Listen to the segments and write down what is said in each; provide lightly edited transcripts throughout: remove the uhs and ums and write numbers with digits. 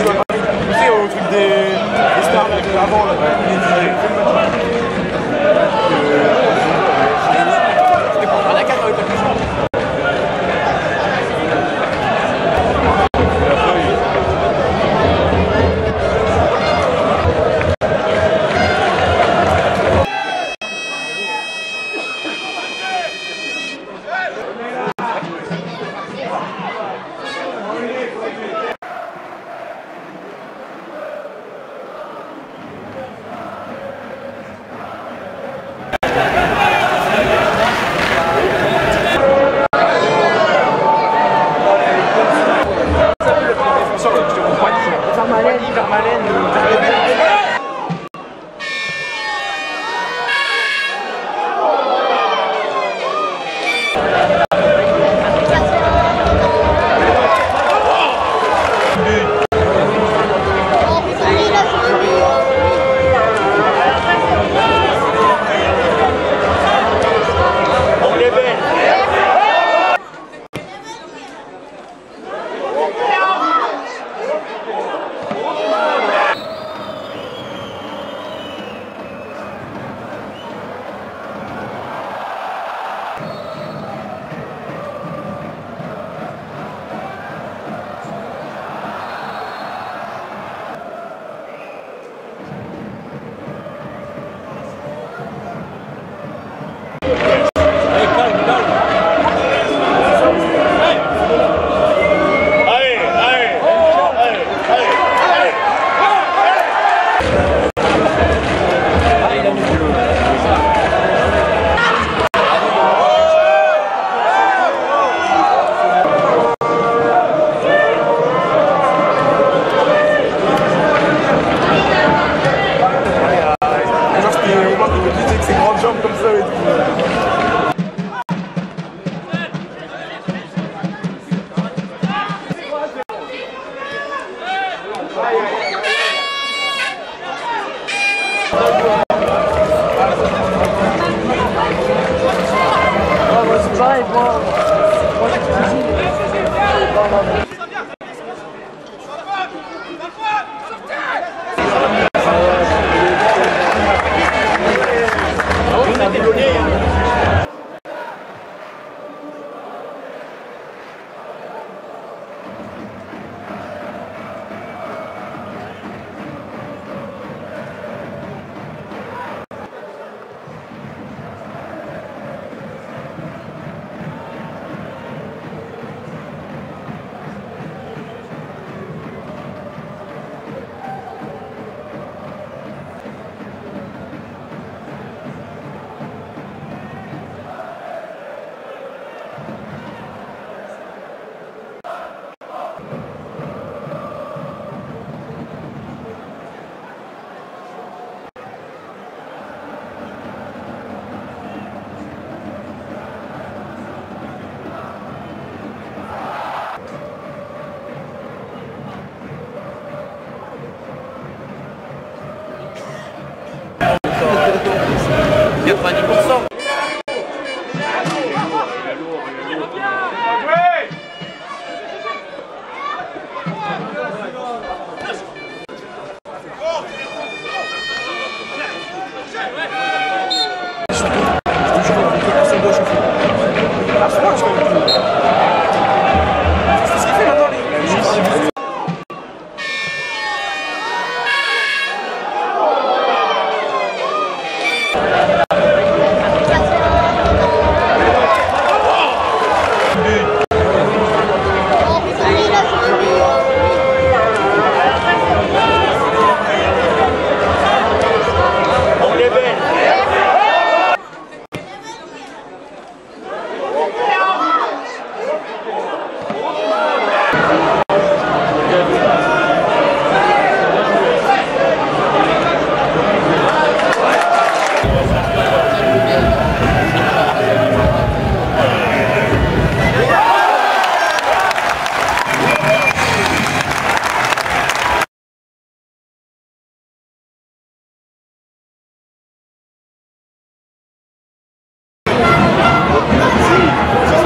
sais, au truc des stars avant là. C'était pour faire la carte avec la question.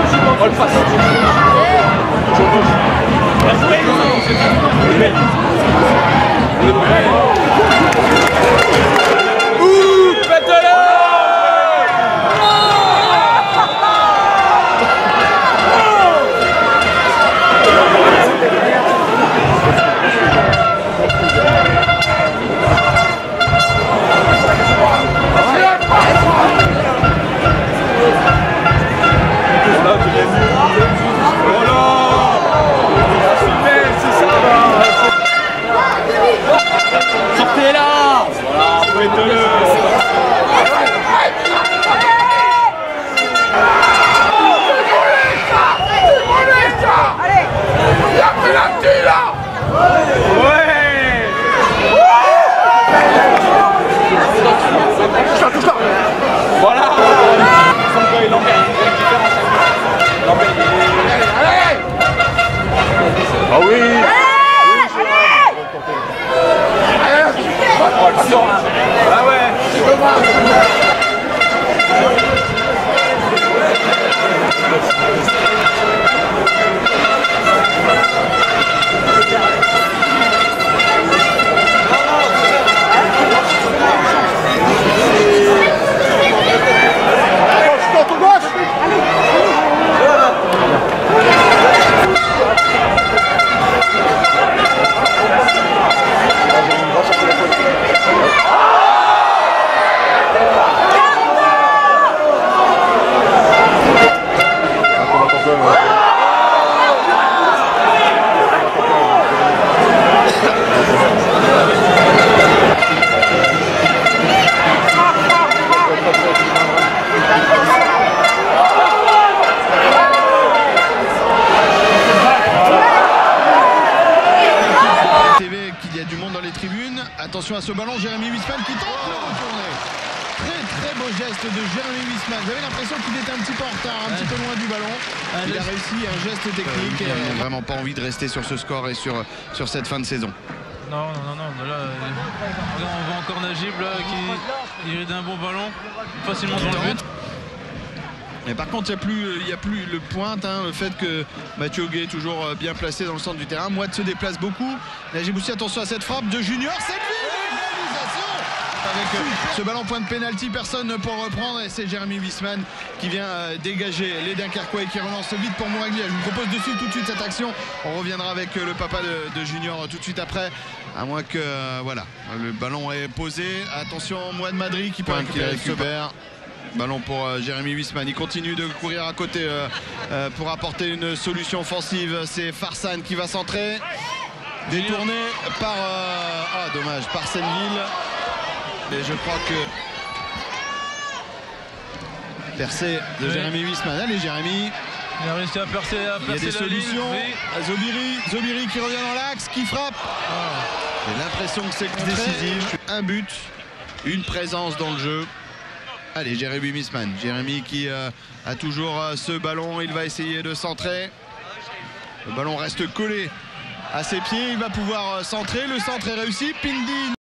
On le passe. Touche-là. Voilà. Lambert, il y a une différence. Lambert, ah oui. Ah ouais. Attention à ce ballon, Jérémy Wiesman qui tente le retourner. Très beau geste de Jérémy Wiesman. J'avais l'impression qu'il était un petit peu en retard, un petit peu loin du ballon. Il a réussi un geste technique. Il n'a vraiment pas envie de rester sur ce score et sur cette fin de saison. Non. Là, on voit encore Najib là, qui irait d'un bon ballon facilement dans le but. Mais par contre, il n'y a plus le pointe, hein, le fait que Mathieu Gué est toujours bien placé dans le centre du terrain. Mouad se déplace beaucoup. Najib aussi, attention à cette frappe de Junior. Cette réalisation avec ce ballon point de pénalty, personne pour reprendre. Et c'est Jérémy Wiesman qui vient dégager les Dunkerquois et qui relance vite pour Mouraglia. Je vous propose de suivre tout de suite cette action. On reviendra avec le papa de Junior tout de suite après. À moins que, voilà, le ballon est posé. Attention, Mouad Madri qui peut récupérer. Ballon pour Jérémy Wiesman, il continue de courir à côté pour apporter une solution offensive. C'est Farsan qui va centrer, détourné par dommage, par Senneville. Et je crois que percé de Jérémy Wiesman. Allez Jérémy, il a réussi à percer il y a des solutions. Zobiri qui revient dans l'axe, qui frappe. J'ai l'impression que c'est décisif. Un but, une présence dans le jeu. Allez, Jérémy Wiesman. Jérémy qui a toujours ce ballon. Il va essayer de centrer. Le ballon reste collé à ses pieds. Il va pouvoir centrer. Le centre est réussi. Pindi.